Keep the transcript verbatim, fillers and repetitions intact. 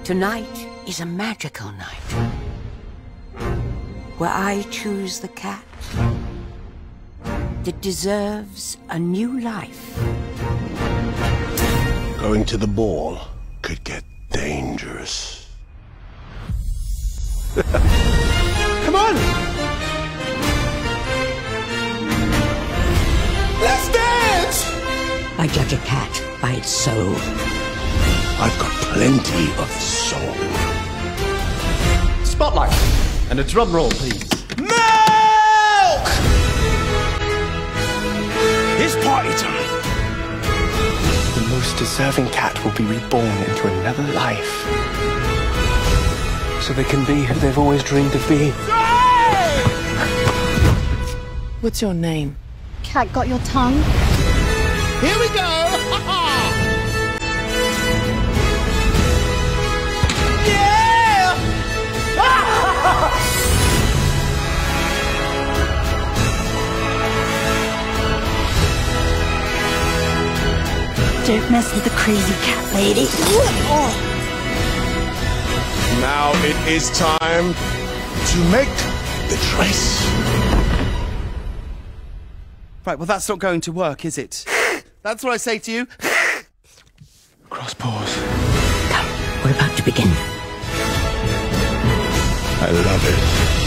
Tonight is a magical night, where I choose the cat that deserves a new life. Going to the ball could get dangerous. Come on! Let's dance! I judge a cat by its soul. I've got plenty of soul. Spotlight! And a drum roll, please. Milk! It's party time. The most deserving cat will be reborn into another life, so they can be who they've always dreamed of being. What's your name? Cat got your tongue? Here we go! Yeah! Don't mess with the crazy cat lady. Now it is time to make the choice. Right, well that's not going to work, is it? That's what I say to you. Cross paws. Come, we're about to begin. I love it.